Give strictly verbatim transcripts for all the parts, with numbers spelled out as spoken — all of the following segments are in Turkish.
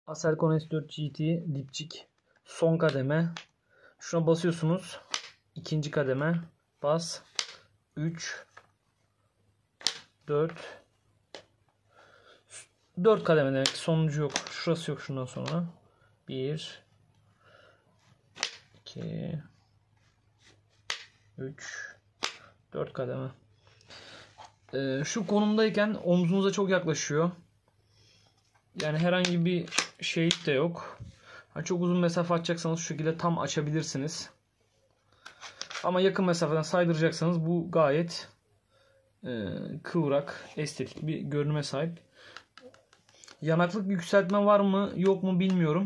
Aselkon S dört G T dipçik son kademe. Şuna basıyorsunuz. İkinci kademe. Bas. üç dört dört kademe demek. Sonuncu yok. Şurası yok şundan sonra. bir iki üç dört kademe. Ee, şu konumdayken omzunuza çok yaklaşıyor. Yani herhangi bir şey de yok. Ha, çok uzun mesafe açacaksanız şu şekilde tam açabilirsiniz. Ama yakın mesafeden saydıracaksanız bu gayet e, kıvrak, estetik bir görünüme sahip. Yanaklık yükseltme var mı yok mu bilmiyorum.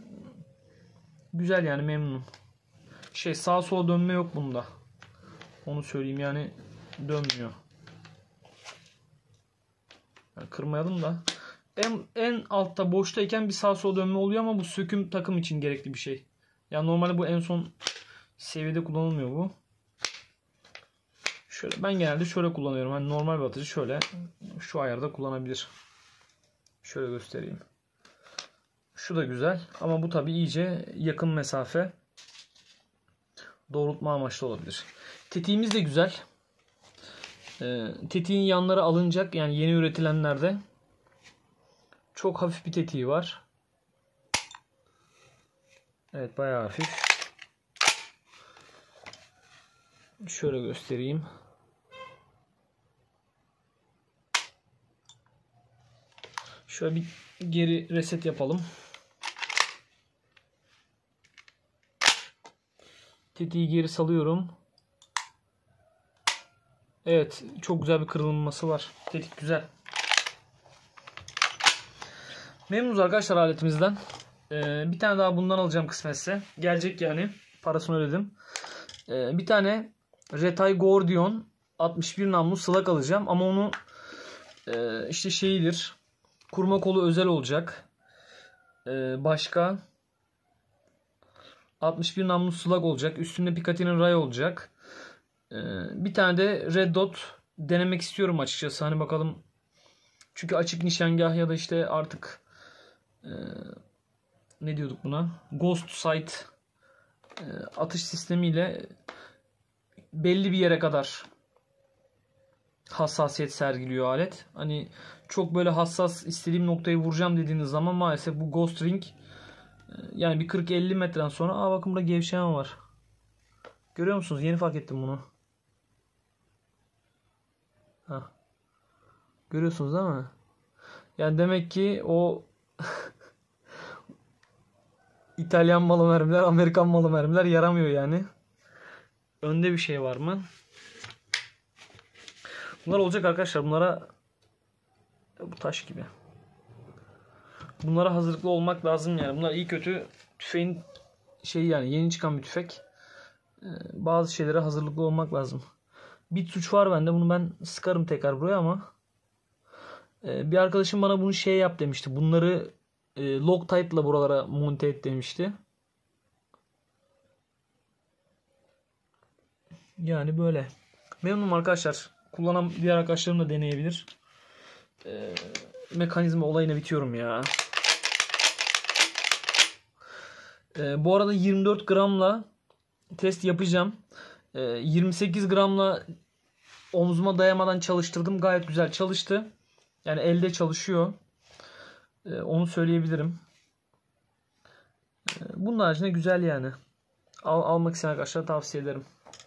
Güzel yani, memnunum. Şey, sağa sola dönme yok bunda. Onu söyleyeyim, yani dönmüyor. Yani kırmayalım da. En, en altta boştayken bir sağa sola dönme oluyor ama bu söküm takım için gerekli bir şey. Yani normalde bu en son seviyede kullanılmıyor bu. Şöyle, ben genelde şöyle kullanıyorum. Hani normal bir atıcı şöyle şu ayarda kullanabilir. Şöyle göstereyim. Şu da güzel ama bu tabi iyice yakın mesafe doğrultma amaçlı olabilir. Tetiğimiz de güzel. Ee, tetiğin yanları alınacak, yani yeni üretilenlerde çok hafif bir tetiği var. Evet, bayağı hafif. Şöyle göstereyim. Şöyle bir geri reset yapalım. Tetiği geri salıyorum. Evet, çok güzel bir kırılması var. Tetik güzel. Memnunuz arkadaşlar aletimizden. Ee, bir tane daha bundan alacağım kısmetse. Gelecek yani. Parasını ödedim. Ee, bir tane Retay Gordion altmış bir namlu slug alacağım. Ama onu e, işte şeyidir. Kurma kolu özel olacak. Ee, başka altmış bir namlu slug olacak. Üstünde Picatinny ray olacak. Ee, bir tane de Red Dot denemek istiyorum açıkçası. Hani bakalım. Çünkü açık nişangah ya da işte artık e, ne diyorduk buna? Ghost Sight e, atış sistemiyle belli bir yere kadar hassasiyet sergiliyor alet. Hani çok böyle hassas, istediğim noktayı vuracağım dediğiniz zaman maalesef bu Ghost Ring e, yani bir kırk elli metreden sonra, aa bakın burada gevşeme var. Görüyor musunuz? Yeni fark ettim bunu. Hah. Görüyorsunuz değil mi? Yani demek ki o İtalyan malı mermiler, Amerikan malı mermiler yaramıyor yani. Önde bir şey var mı? Bunlar olacak arkadaşlar. Bunlara, bu taş gibi. Bunlara hazırlıklı olmak lazım yani. Bunlar iyi kötü tüfeğin şeyi, yani yeni çıkan bir tüfek. Bazı şeylere hazırlıklı olmak lazım. Bir suç var bende. Bunu ben sıkarım tekrar buraya ama bir arkadaşım bana bunu şey yap demişti. Bunları Loctite'la buralara monte et demişti. Yani böyle. Memnunum arkadaşlar. Kullanan diğer arkadaşlarım da deneyebilir. Ee, mekanizma olayına bitiyorum ya. Ee, bu arada yirmi dört gramla test yapacağım. Ee, yirmi sekiz gramla omzuma dayamadan çalıştırdım. Gayet güzel çalıştı. Yani elde çalışıyor. Ee, onu söyleyebilirim. Ee, bunun haricinde güzel yani. Al, almak isteyen arkadaşlara tavsiye ederim.